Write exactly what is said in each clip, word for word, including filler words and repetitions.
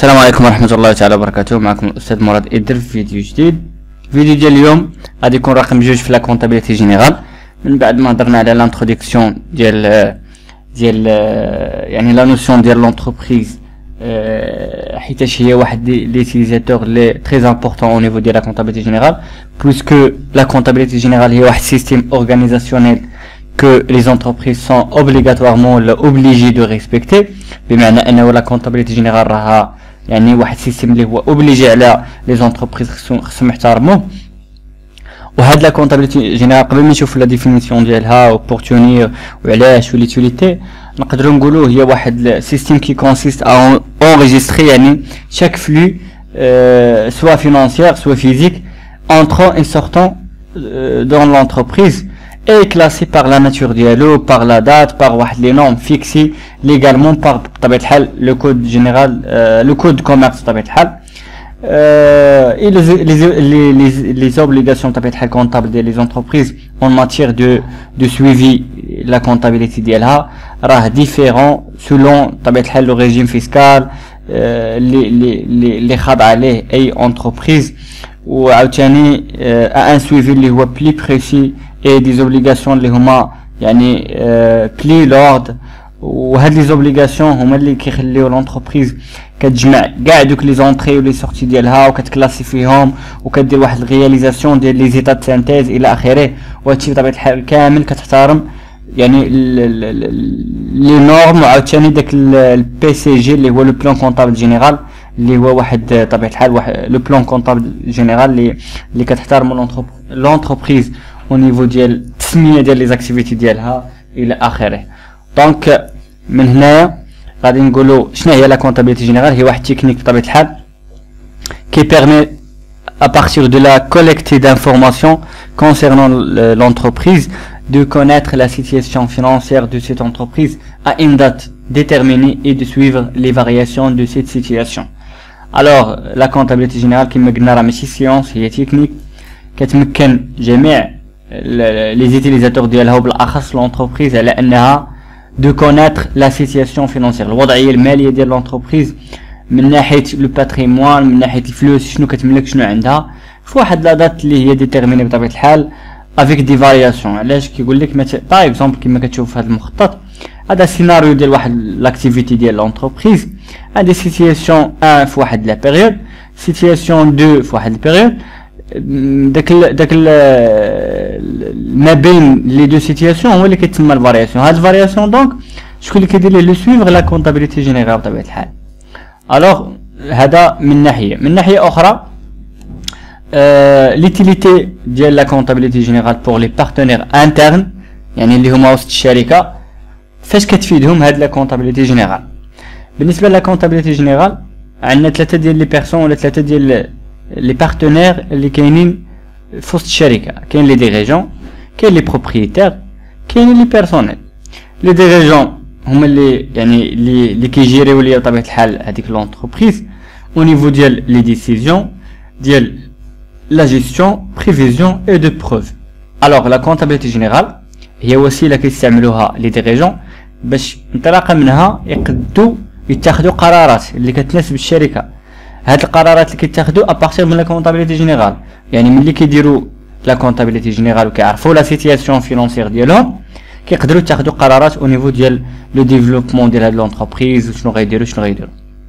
السلام عليكم ورحمة الله تعالى وبركاته. معكم الأستاذ مراد إدر في فيديو جديد. فيديو ديال اليوم غادي يكون رقم جوج في لا كونتابيليتي جينيرال. من بعد ما هضرنا على لانتروديكسيون ديال ديال يعني لا نوسيون ديال لونتربريز، حيتاش هي واحد ليتيليزاتور لي تري امبورطون او نيفو ديال لا كونتابيليتي جينيرال، بويسكو لا كونتابيليتي جينيرال هي واحد سيستيم اورغانيزاسيونيل que les entreprises sont obligatoirement obligées de respecter. بمعنى انه لا كونتابيليتي جينيرال راها يعني واحد السيستم اللي هو اوبليجي على لي زونتربريز خصهم يحترموه. وهاد لا كونتابيليتي جينيرال قبل ما نشوف لا ديفينيسيون ديالها وبورتونير وعلاش وليتيليتي، نقدروا نقولوا هي واحد سيستيم كي كونسيست ا انريجستري يعني chaque flux euh, soit financier soit physique entrant et sortant euh, dans l'entreprise est classé par la nature dialogue, par la date, par les normes fixées légalement par le code général, euh, le code de commerce euh, et les, les, les, les obligations comptables des entreprises en matière de, de suivi la comptabilité d'Elha rah différent selon le régime fiscal, euh, les les les les khad'aleh et entreprises ou euh, à un suivi اللي هو plus précis et des obligations اللي هما يعني بلي لورد. وهاد لي زوبليغاسيون هما اللي كيخليو لونتربريز كتجمع كاع دوك لي زونطري ولي سورتي ديالها وكتكلاسيفيهم وكدير واحد الرياليزاسيون ديال لي زيتات سانتيز الى اخره. وهادشي بطبيعه الحال كامل كتحترم يعني لي نورم وعاوتاني داك البي سي جي اللي هو لو بلان كونطابل جينيرال اللي هو واحد طبيعه الحال واحد لو بلان كونطابل جينيرال اللي اللي كتحترم لونتربريز au niveau ديال التسميه ديال لي زاكتيفيتي ديالها الى اخره. دونك من هنايا غادي نقولوا شنو هي لا كونتابيليتي جينيرال. هي واحد تكنيك بطبيعه الحال كي بيرمي à partir de la collecte d'informations concernant l'entreprise de connaître la situation financière de cette entreprise à une date déterminée et de suivre les variations de cette situation. Alors la comptabilité générale كما قلنا راه ماشي سيونس، هي تكنيك كتمكن جميع les utilisateurs ديالها وبالاخص l'entreprise على انها de connaître la situation financière، الوضعيه الماليه ديال l'entreprise من ناحيه لو باتريمون، من ناحيه الفلوس شنو كتملك شنو عندها في واحد لا دات اللي هي ديتيرميني بطبيعه الحال افيك دي فارياسيون. علاش كيقول لك مثلا باغ اكزومبل كما كتشوف في هذا المخطط هذا سيناريو ديال واحد لاكتيفيتي ديال لونتربريز، هذه سيتياسيون واحد في واحد لا بيريود، سيتياسيون اثنين في واحد البيريود، داك ال داك ال ما بين لي دو سيتياسيون هو اللي كيتسمى الفارياسيون. هاد الفارياسيون دونك شكون اللي كيدير ليه لو سويفغ لا كونتابيليتي جينيرال بطبيعه الحال. الوغ هذا من ناحيه. من ناحيه اخرى euh, l'utilité ديال لا كونتابيليتي جينيرال بور لي بارتنير انترن يعني اللي هما وسط الشركه، فاش كتفيدهم هاد لا كونتابيليتي جينيرال. بالنسبه لا كونتابيليتي جينيرال عندنا ثلاثه ديال لي بيرسون ولا ثلاثه ديال لي بارتنير اللي كاينين في وسط الشركه. كاين لي ديريجون، كاين لي بروبريتير، كاين لي بيرسونيل. لي ديريجون هما اللي يعني اللي اللي كيجيريو ليا بطبيعه الحال هذيك لونتربريز او نيفو ديال لي ديسيزيون ديال لا جيستيون بريفيزيون اي دو بروف. الوغ لا كونتابيليتي جينيرال هي وسيله كيستعملوها لي ديريجون باش انطلاقا منها يقدوا يتخذوا قرارات اللي كتناسب الشركه. هاد القرارات اللي كيتاخذوا ابارتير من لا كونتابيليتي جينيرال يعني ملي كيديروا لا كونتابيليتي جينيرال وكيعرفوا لا سيتياسيون فينانسيير ديالهم كيقدروا يتاخذوا قرارات او نيفو ديال لو ديفلوبمون ديال هاد لونتربريز وشنو غيديروا شنو غيديروا.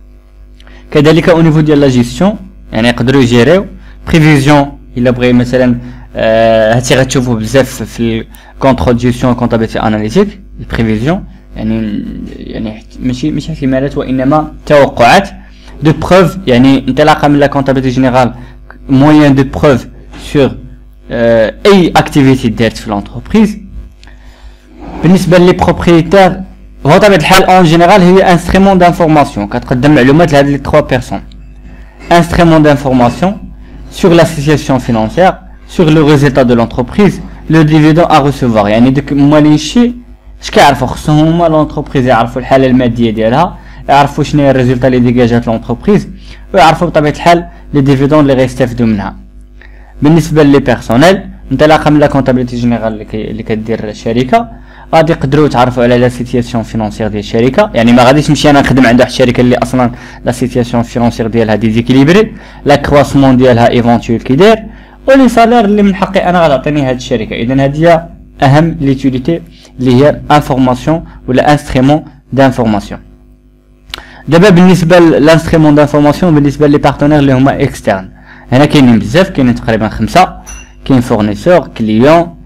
كذلك او نيفو ديال لا جيستيون يعني يقدروا يجيريو بريفيزيون الا بغي مثلا آه هادشي غتشوفوه بزاف في الكونترول جيستيون كونتابيليتي اناليتيك. البريفيزيون يعني يعني ماشي ماشي احتمالات وانما توقعات. de preuve يعني انطلاقا من لا كونتابيليتي جينيرال moyen de preuve sur euh, اي اكتيفيتي دارت في لونتربريز. بالنسبه لي بروبريتير هو طبيعه الحال اون جينيرال هي انسترومون دانفورماسيون كتقدم معلومات لهاد لي ثلاثة بيرسون. انسترومون دانفورماسيون sur la situation financière, sur le résultat de l'entreprise, le dividende à recevoir. يعني داك موالين شي اش كيعرفوا خصهم هما لونتربريز يعرفوا الحاله الماديه ديالها، يعرفوا شنو هي الريزولطا اللي ديجاجات لونتربريز ويعرفوا بطبيعه الحال لي ديفيدون اللي غيستافدوا منها. بالنسبه لي بيرسونيل انطلاقا من لا كونتابيليتي جينيرال اللي كدير الشركه غادي يقدروا يتعرفوا على لا سيتياسيون فينونسيير ديال الشركه. يعني ما غاديش نمشي انا نخدم عند واحد الشركه اللي اصلا لا سيتياسيون فينونسيير ديالها ديزيكيليبري، لا كرواسمون ديالها ايفونتويل كي داير، ولي سالير اللي من حقي انا غتعطيني هاد الشركه. اذا هذه هي اهم ليتيليتي اللي هي انفورماسيون ولا انسترومون دانفورماسيون. دابا بالنسبه للانسترومون دانفورماسيون بالنسبه لي بارتنير اللي هما اكسترن، هنا كاينين بزاف، كاينين تقريبا خمسه. كاين فورنيسور، كليون،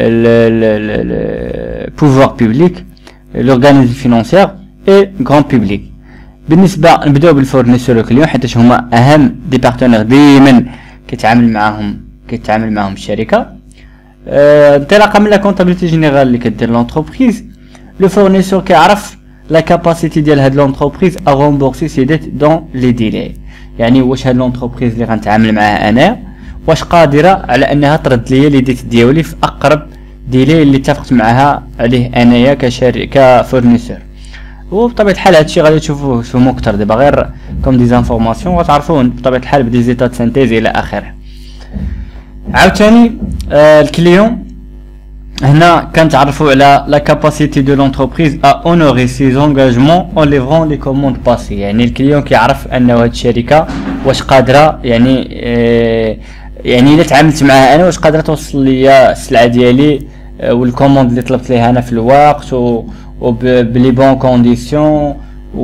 le pouvoir public, l'organisme financier et grand public. بالنسبه نبداو بالفورنيسور والكليون حيت هما اهم دي بارتنير ديما كيتعامل معاهم كيتعامل معاهم الشركه. انطلاقا من لا كونطابيلتي جينيرال اللي كدير لونتربريز، لو فورنيسور كيعرف لا كاباسيتي ديال هاد لونتربريز ا رومبورسي سي ديت دون لي ديلي. يعني واش هاد لونتربريز اللي غنتعامل معاها انا واش قادره على انها ترد ليا لي ديت ديالي في اقرب ديلي اللي اتفقت معها عليه انايا كشركه كفورنيسور. وبطبيعه الحال هادشي غادي تشوفوه تفهمو اكثر دابا غير كوم دي زانفورماسيون غتعرفوه بطبيعه الحال بدي زيتا سانتيز الى اخره. عاوتاني آه الكليون هنا كنتعرفوا على لا كاباسيتي دو لونتربريز ا اونوري سي زونغاجمون اون ليفرون لي كوموند باسي. يعني الكليون كيعرف انه هاد الشركه واش قادره يعني آه يعني الا تعاملت معها انا واش قادره توصل ليا السلعه ديالي والكوموند اللي طلبت ليها انا في الوقت و بلي بون كونديسيون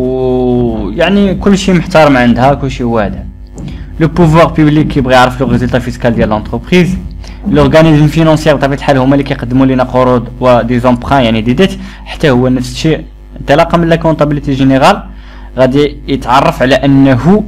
ويعني كلشي محترم عندها كلشي واعر. لو بوفوار بوبليك كيبغي يعرف لو ريزولتا فيسكال ديال لونتربريز. لورغانيزم فينونسيير بطبيعه الحال هما اللي كيقدموا لنا قروض ودي زومبران يعني دي ديت، حتى هو نفس الشيء. انطلاقا من لا كونطابيلتي جينيرال غادي يتعرف على انه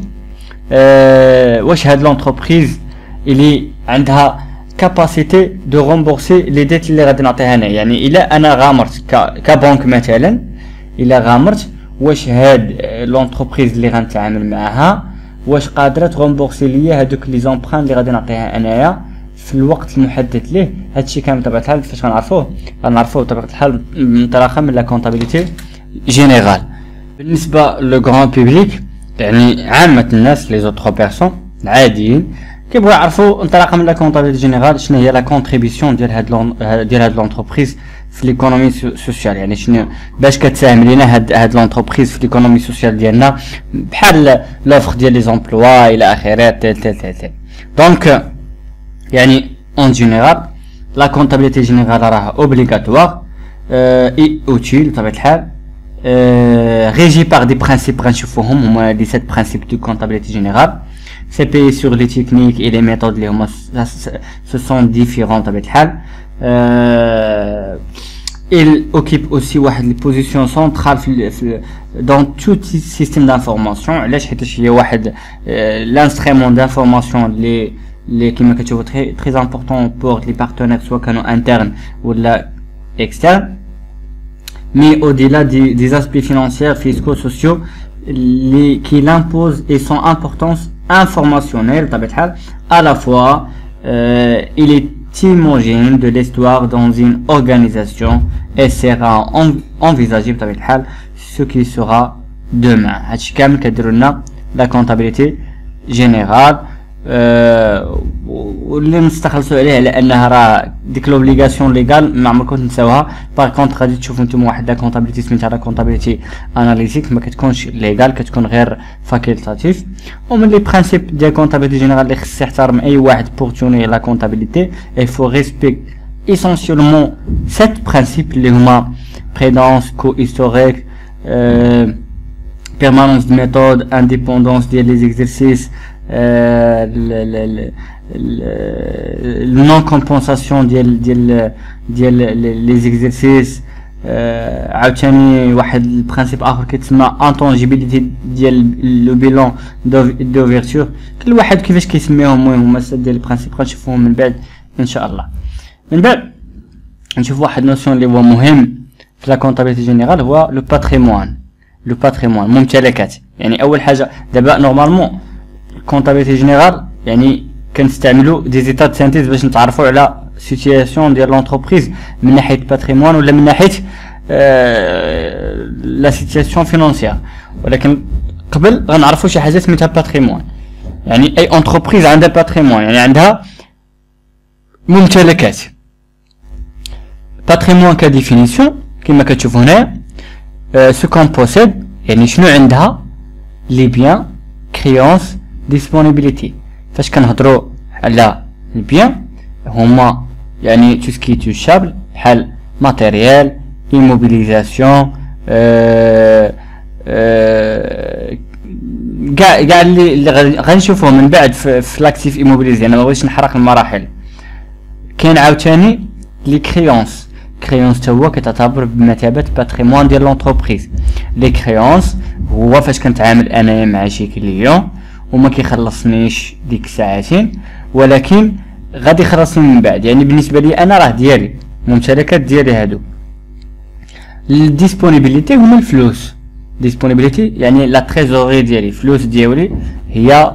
آه واش هاد لونتربريز اللي عندها كاباسيتي دو رومبورسي لي ديت اللي غادي نعطيها انا. يعني الا انا غامرت كبنك مثلا، الا غامرت واش هاد لونتربريز اللي غنتعامل معاها واش قادره ترومبورسي ليا هادوك لي زومبران اللي غادي نعطيها انايا في الوقت المحدد ليه. هادشي كامل بطبيعه الحال فاش غنعرفوه غنعرفوه بطبيعه الحال منطلقا من لا كونطابيلتي جينيرال. بالنسبه لو غران بوبليك يعني عامه الناس لي زوتر بيرسون العاديين كيبغيو يعرفوا انطلاقا من لا كونطابيلتي جينيرال شنو هي لا كونتريبيسيون ديال هاد ديال هاد لونتربريز في ليكونومي سوسيال. يعني شنو باش كتساهم لينا هاد هاد لونتربريز في ليكونومي سوسيال ديالنا بحال لوفر ديال لي زومبلوا الى اخره تل تل تل تل. دونك يعني اون جينيرال لا كونطابيلتي جينيرال راه اوبليغاتوار اي اوتيل بطبيعه الحال ريجي بار دي برانسيب غنشوفوهم هما دي سيت برانسيب دو كونطابيلتي جينيرال. C'est payé sur les techniques et les méthodes les ce sont différents بطبيعة الحال. Il occupe aussi واحد les positions centrales في, في dans tout système d'information. علاش حيت هي واحد l'instrument d'information اللي اللي كما كتشوفوا très très important pour les partenaires soit كانوا internes ولا externes. Mais au-delà des, des aspects financiers, fiscaux, sociaux les, qui l'imposent et son importance informationnelle à la fois euh, il est imagine de l'histoire dans une organisation et sera en, envisagé ce qui sera demain. La comptabilité générale واللي نستخلصوا عليه على انها راه ديك لوبليغاسيون ليغال ما عمركم تنساوها. باغ كونطخ غادي تشوفوا نتوما واحد لا كونطابيلتي سميتها لا كونطابيلتي اناليتيك ما كتكونش ليغال كتكون غير فاكولتاتيف. ومن لي برينسيپ ديال كونطابيلتي جينيرال اللي خص يحترم اي واحد بور توني لا كونطابيلتي il faut respecter essentiellement sept principes اللي هما prudence co historique euh, permanence de méthode indépendance ديال لي زيكزيرسيس non compensation ديال ديال ديال لي زيكزيرسيس. عاوتاني واحد البرانسيب اخر كيتسمى انتونجيبيليتي ديال لو بيلون دوفيرتور. كل واحد كيفاش كيسميهم المهم هما السته ديال البرانسيب غنشوفوهم من بعد ان شاء الله. من بعد نشوف واحد نوسيون اللي هو مهم في لا كونطابيلتي جينيرال هو لو باتريمون. لو باتريمون ممتلكات. يعني اول حاجه دابا نورمالمون كونطابيلتي جينيرال يعني كنستعملوا دي زيتا دو سانتيز باش نتعرفوا على سيتياسيون ديال لونتربريز من ناحيه باتريمون ولا من ناحيه آه لا سيتياسيون فينونسيير. ولكن قبل غنعرفوا شي حاجه سميتها باتريمون. يعني اي انتربريز عندها باتريمون يعني عندها ممتلكات. باتريمون كديفينيسيون كما كتشوفوا هنايا سو كون بوسيد يعني شنو عندها لي بيان كريونس ديسپونيبيليتي. فاش كنهضروا على البيان هما يعني تو سكي توشابل بحال ماتيريال ايموبيليزاسيون كاع كاع اللي غنشوفوه من بعد في لاكتيف ايموبيليزي. انا مبغيتش نحرق المراحل. كاين عاوتاني لي كريونس. كريونس تا هو كتعتبر بمثابه باتريمون ديال لونتربريز. لي كريونس هو فاش كنتعامل انايا مع شي كليون وما كيخلصنيش ديك الساعتين ولكن غادي يخلصني من بعد، يعني بالنسبه لي انا راه ديالي الممتلكات ديالي هادو. الديسپونيبيليتي هما الفلوس. ديسپونيبيليتي يعني لا تريزوري ديالي، فلوس ديالي هي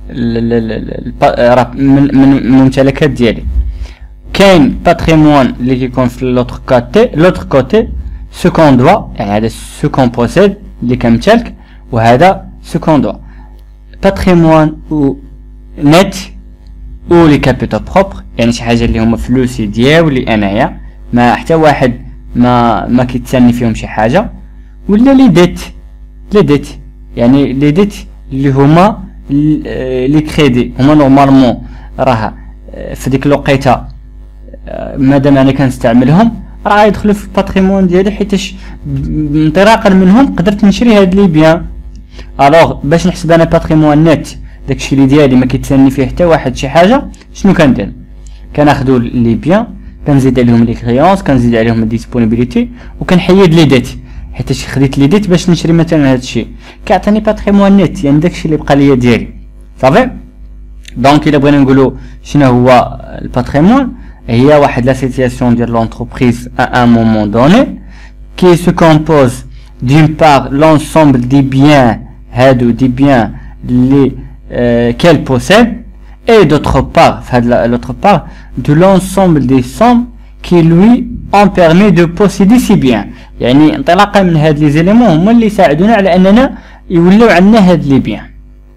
من من الممتلكات ديالي. كاين باتريمون اللي كيكون في لوتر كوتي لوتر كوتي سو كون دوا، يعني هذا سو كون بوسيد اللي كنمتلك وهذا سو كون دوا. باتريمون او نت او لي كابيتال بروبر، يعني شي حاجه اللي هما فلوسي ديالي انايا ما حتى واحد ما ما كيتسني فيهم شي حاجه. ولا لي ديت لي ديت يعني لي ديت اللي هما لي كريدي هما نورمالمون راه في ديك الوقيته مادام انا كنستعملهم راه يدخلوا في الباتريمون ديالي حيتاش انطلاقا منهم قدرت نشري هاد لي بيان. الوغ باش نحسب انا باتريمون نت داكشي اللي ديالي ما كيتسني فيه حتى واحد شي حاجه، شنو كندير؟ كناخذوا لي بيان كنزيد عليهم لي كريونس كنزيد عليهم الديسپونيبيليتي وكنحيد لي ديت حيتاش خديت لي ديت باش نشري مثلا هاد الشيء كيعطيني باتريمون نت، يعني داكشي اللي بقى ليا ديالي صافي. دونك الا بغينا نقولوا شنو هو الباتريمون، هي واحد لا سيتياسيون ديال لونتربريز ا ان مومون دوني كي سو كومبوز دون بار لونسومبل دي بيان هادو دي بيان لي كيل بوسيد et d'autre part, l'autre part, de l'ensemble des sommes qui lui ont permis de posséder si bien. يعني انطلاقا من هاد لي زيليمون هما اللي ساعدونا على اننا يوليو عندنا هاد لي بيان.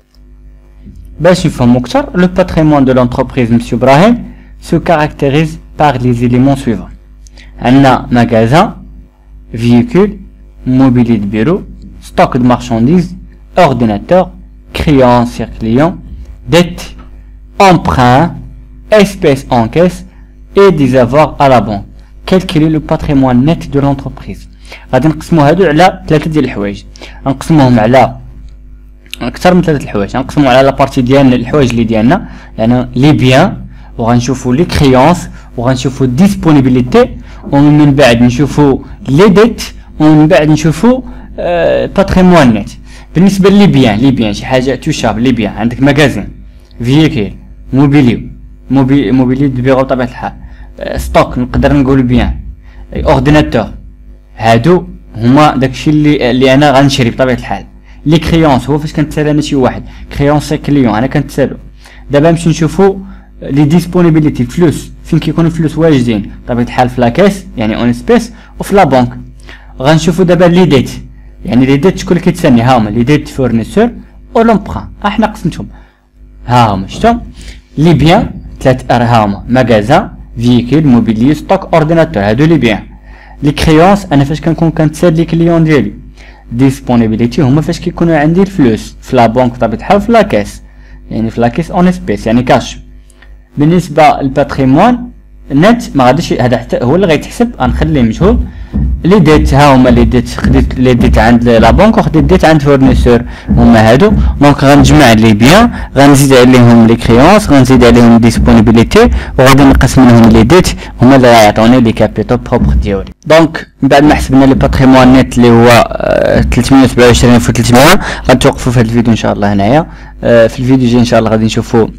باش نفهمو اكثر، لو باتريمون دو لونتربريز مسيو ابراهيم se caractérise par les éléments suivants. عندنا magasin, véhicule, mobilier de bureau, stock de marchandises, ordinateur, créance sur client, dette, emprunt, espèces en caisse et des avoirs à la banque. Quel est le patrimoine net de l'entreprise? غادي نقسمو هادو على ثلاثة ديال الحوايج. نقسموهم على اكثر من ثلاثة الحوايج. نقسمو على لابارتي ديالنا الحوايج اللي ديالنا يعني لي بيان، وغنشوفو لي كريونس، وغنشوفو ديسپونيبيليتي، ومن بعد نشوفو لي ديت، ومن بعد نشوفو باتريمون نت. بالنسبه لي بيان لي بيان شي حاجه توشاب. لي بيان عندك ماغازين، فييكيل، موبيليو موبي موبيلي دو بيرو بطبيعة الحال، ستوك نقدر نقول بيان، اورديناتور. هادو هما داكشي اللي اللي انا غنشري بطبيعة الحال. لي كريونس هو فاش كنتسالى انا شي واحد كريونس كليون انا كنتسالو. دابا نمشي نشوفو لي ديسپونيبيليتي فلوس فين كيكونوا الفلوس واجدين بطبيعة الحال في لاكاس يعني اون سبيس وفي لا بنك. غنشوفو دابا لي ديت يعني لي ديت شكون اللي كيتسني ها هما لي ديت فورنيسور او لومبران. احنا قسمتهم ها هما شفتم لي بيان ثلاث ها هما ماغازان فييكيل موبيلي ستوك اورديناتور هادو لي بيان. لي كريونس انا فاش كنكون كنتسال لي كليون ديالي. ديسپونيبيليتي هما فاش كيكونوا عندي الفلوس في لا بنك بطبيعة الحال في لاكاس يعني في لاكاس اون سبيس يعني كاش. بالنسبه للباتريمون نت ما غاديش هذا حتى هو اللي غيتحسب غنخليه مجهول. لي ديت ها هما لي ديت خديت لي ديت عند لا بنك وخديت ديت عند فورنيسور هما هادو. دونك غنجمع لي بيان غنزيد عليهم لي كريونس غنزيد عليهم ديسپونيبيليتي وغادي نقسم منهم لي ديت هما اللي غيعطوني لي كابيتال بروبر ديالي. دونك من بعد ما حسبنا لي باتريمون نت اللي هو ثلاثمية وسبعة وعشرين ألف وثلاثمية غنتوقفوا في هذا الفيديو ان شاء الله هنايا. في الفيديو الجاي ان شاء الله غادي نشوفوا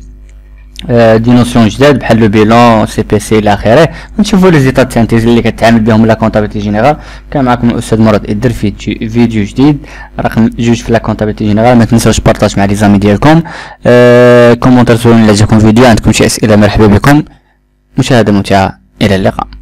دي نوسيون جداد بحال لو بيلون سي بي سي الى اخره. نشوفوا لي زيطات سانتيز اللي كتعامل بهم لا كونطابيلتي جينيرال. كان معكم الاستاذ مراد ادر في فيديو جديد رقم جوج في لا كونطابيلتي جينيرال. ما تنساوش بارطاج مع لي زامي ديالكم. أه كومونتير سولوني الا جاكم فيديو عندكم شي اسئله مرحبا بكم. مشاهده ممتعه الى اللقاء.